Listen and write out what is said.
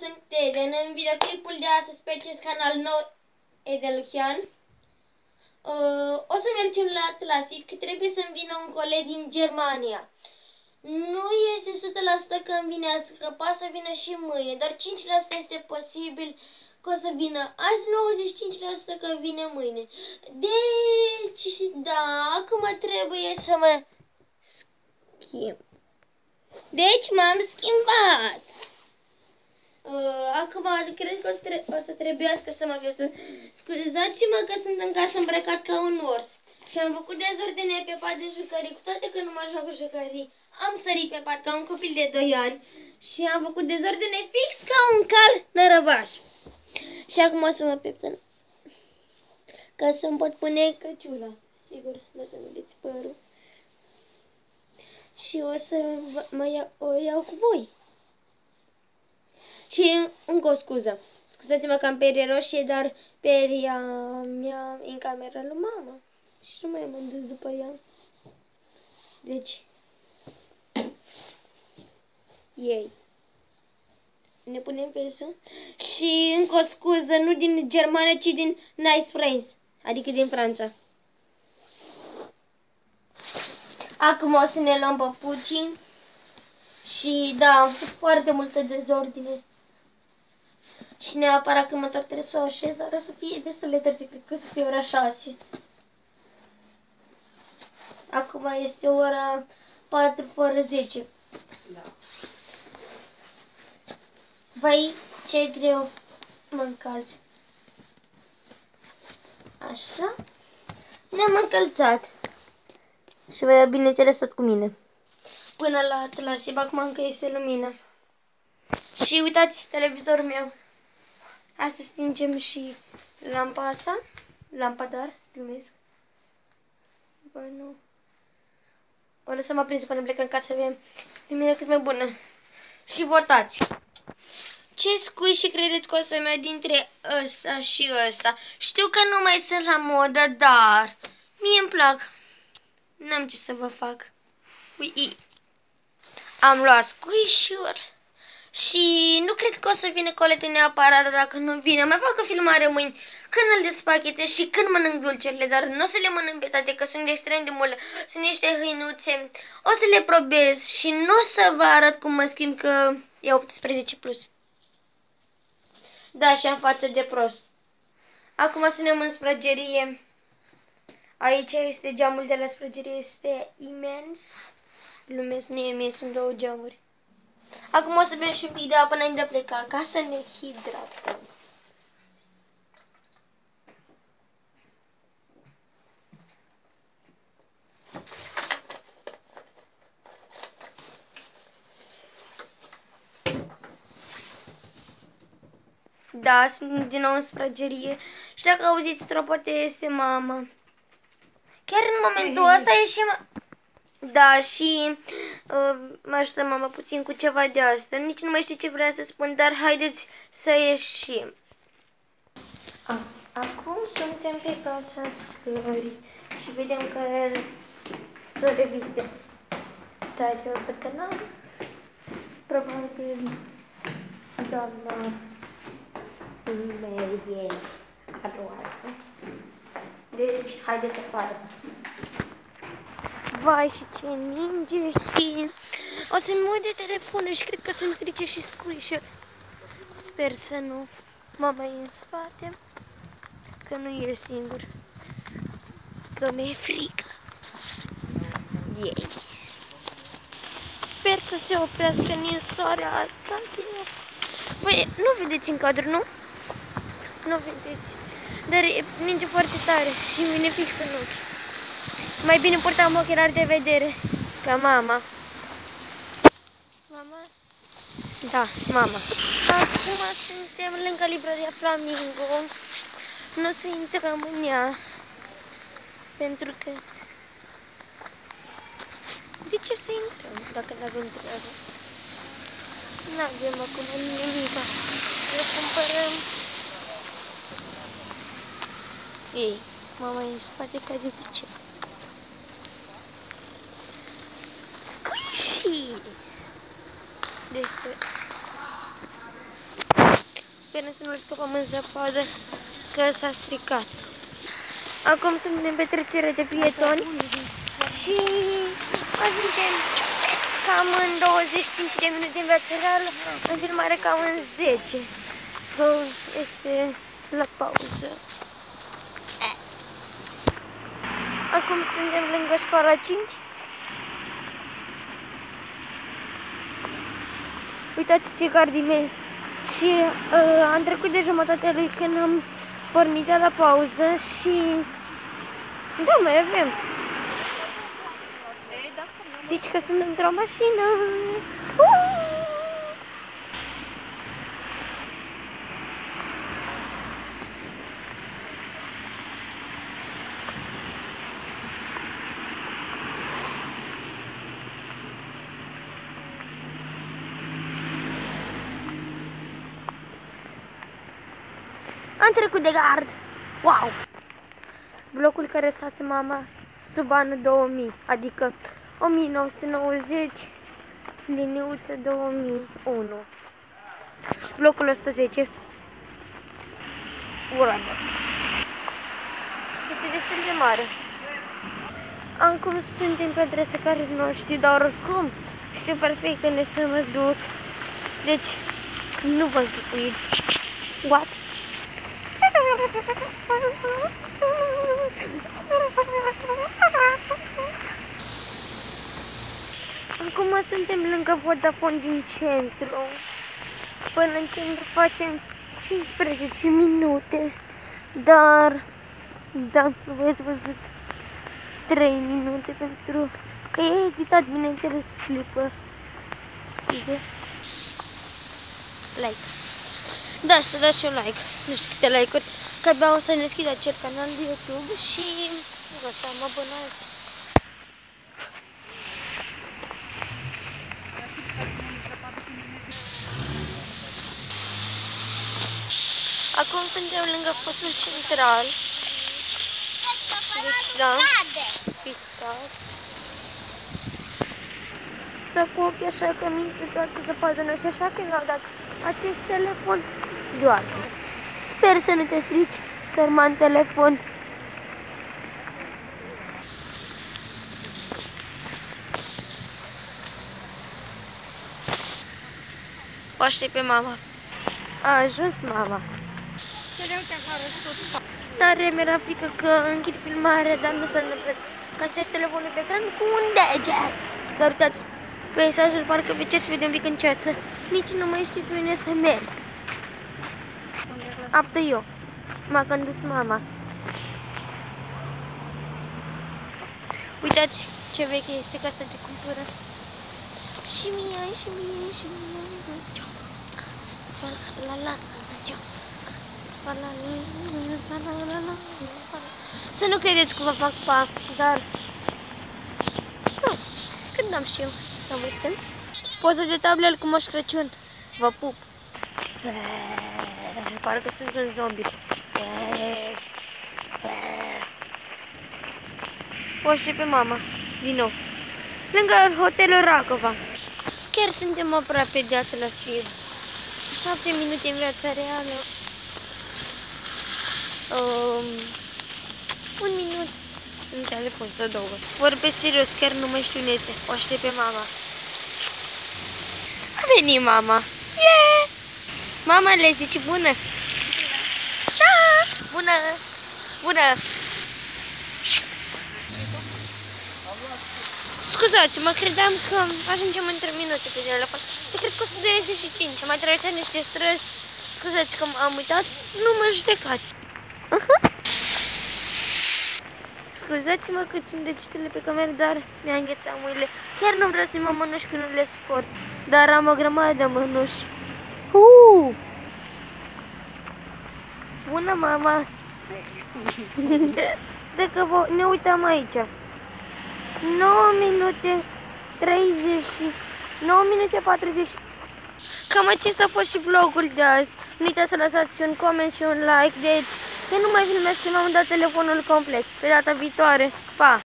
sunt Eden. În videoclipul de astăzi pe acest canal nou, Edeluchian, o să mergem la Atlasit, că trebuie să-mi vină un coleg din Germania. Nu este 100% că îmi vine astăzi, că poate să vină și mâine, doar 5% este posibil că o să vină azi, 95% că vine mâine. Deci, da, acum trebuie să mă schimb. Deci m-am schimbat. Acum cred că o să trebuiască să mă fiu. Scuzați-mă că sunt în casă îmbrăcat ca un ors. Și am făcut dezordine pe pat de jucării, cu toate că nu mă joc cu jucării. Am sărit pe pat ca un copil de 2 ani și am făcut dezordine fix ca un cal nărăvaș. Și acum o să mă peptăn ca să-mi pot pune căciula. Sigur, nu o să vedeți părul. Și o să o iau cu voi. Și încă o scuză. Scuzați-mă că am perie roșie, dar peria mea e în camera lui mama. Și nu mai m-am dus după ea. Deci, ei. Ne punem pe sus. Și încă o scuză, nu din Germania, ci din Nice Friends. Adică din Franța. Acum o să ne luăm papucii. Și da, am făcut foarte multă dezordine. Și neapărat că următor trebuie să o așez, dar o să fie destul de târziu, cred că o să fie ora 6. Acum este ora 4 fără 10. Da. Vai, ce greu mă încalți. Așa. Ne-am încălțat. Și voi, bineînțeles, tot cu mine. Până la Atlasit, acum încă este lumină. Și uitați televizorul meu. Astăzi stingem și lampa asta. Lampadar, glumesc. Bă, nu. O lăsăm aprinsă până plecăm ca să avem lumină cât mai bună. Și votați. Ce scuși credeți că o să merg dintre ăsta și ăsta? Știu că nu mai sunt la modă, dar mie îmi plac. N-am ce să vă fac. Ui. Am luat scuișuri. Și nu cred că o să vină coletul neapărat, dar dacă nu vine, mai fac o filmare mâini când îl despachetez și când mănânc dulcerile, dar nu o să le mănânc pe toate, că sunt extrem de multe, sunt niște hăinuțe, o să le probez și nu o să vă arăt cum mă schimb, că e 18 plus. Da, și am față de prost. Acum să ne în sprăgerie. Aici este geamul de la sprăgerie, este imens. Lumesc, nu e mie, sunt 2 geamuri. Acum o să bem și un pic de apă înainte de a pleca, ca să ne hidratăm. Da, sunt din nou în sprăgerie. Și dacă auziți stropote, este mama. Chiar în momentul ăsta e și da, și mă ajută mama puțin cu ceva de asta. Nici nu mai știu ce vreau să spun, dar haideți să ieșim. Acum suntem pe casa scării și vedem că sunt reviste. Dar eu pe canal, probabil doamna Merie aroară. Deci, haideți afară. Vai, și ce ninge, și o să-mi uit de telefonul și cred că să-mi strice și squisher. Sper să nu. Mama e în spate, că nu e singur, că mi-e frică. Ei. Sper să se oprească ninsoarea asta. Voi nu vedeți în cadru, nu? Nu vedeți. Dar ninge foarte tare și îmi vine fix în ochi. Mai bine purtam ochelari de vedere, ca mama. Mama? Da, mama. Acum suntem lângă librăria Flamingo. Nu o să intrăm în ea, pentru că... De ce să intrăm dacă nu avem treabă? Nu avem acum nimic să cumpărăm. Ei, mama e în spate ca de obicei. Squishy! Despre... sperăm să nu-l scăpăm în zăpadă, că s-a stricat. Acum suntem pe trecere de pietoni și ajungem cam în 25 de minute în viața reală, în filmare cam în 10. Este la pauză. Acum suntem lângă școala 5. Uitați ce gard imens. Și am trecut de jumătatea lui când am pornit de la pauză și... Da, mai avem. Deci că sunt într-o mașină. Am trecut de gard. Wow! Blocul care stă mama sub anul 2000, adică 1990, liniuță 2001. Blocul 110. Urmă. Este destul de mare. Acum suntem pe adresa care nu știu, dar oricum știu perfect când să mă duc. Deci, nu vă închipuiți. What? Acum suntem lângă Vodafone din centru. Până în centru facem 15 minute. Dar, da, voi ați văzut 3 minute pentru că e editat, bineînțeles, clipă. Scuze. Like. Da, să dați și un like. Nu știu câte like-uri, că abia o să ne deschid acel canal de YouTube și o să mă abonați. Acum suntem lângă postul central. Deci, da, uitați. Să cu ochii așa că mi-e toată zăpadă noi și așa că mi-au dat acest telefon doarme. Sper să nu te strici, sărman telefon. O aștept pe mama. A ajuns mama. Tare mi-era frică că închid filmarea, dar nu s-a întâmplat. Că acest telefonul pe ecran cu un deget. Dar uitați, peisajul parcă pe cer se vede un pic în ceață. Nici nu mai știu pe unde să merg. Aptă eu. M-a condus mama. Uitați ce veche este casa de cultură. Și mie. Să nu credeți că vă fac pa, dar... Când am și eu, am văzut. Poză de tablel cu Moș Crăciun. Vă pup. Parcă sunt un zombie. O aștept pe mama, din nou. Lângă hotelul Racova. Chiar suntem aproape de Atlassiv. 7 minute în viața reală. 1 minut în telefon sau 2. Vorbesc serios, chiar nu mai știu unde este. O aștept pe mama. A venit mama. Yeah! Mama le zice bună. Da! Bună! Bună! Scuzați-mă, credeam că ajungem într-un minut pe telefon. Te cred că o să dureze și 5. Am mai traversat niște străzi. Scuzați că am uitat. Nu mă judecați. Scuzați-mă că țin degetele pe cameră, dar mi-a înghețat mâinile. Chiar nu vreau să-i mă mănuși când nu le sport. Dar am o grămadă de mănuși. Bună, mama! Dacă ne uităm aici. 9 minute 30, 9 minute 40. Cam acesta a fost și vlogul de azi. Nu uitați să lăsați un coment și un like. Deci, eu nu mai filmez că mi-am dat telefonul complet. Pe data viitoare, pa!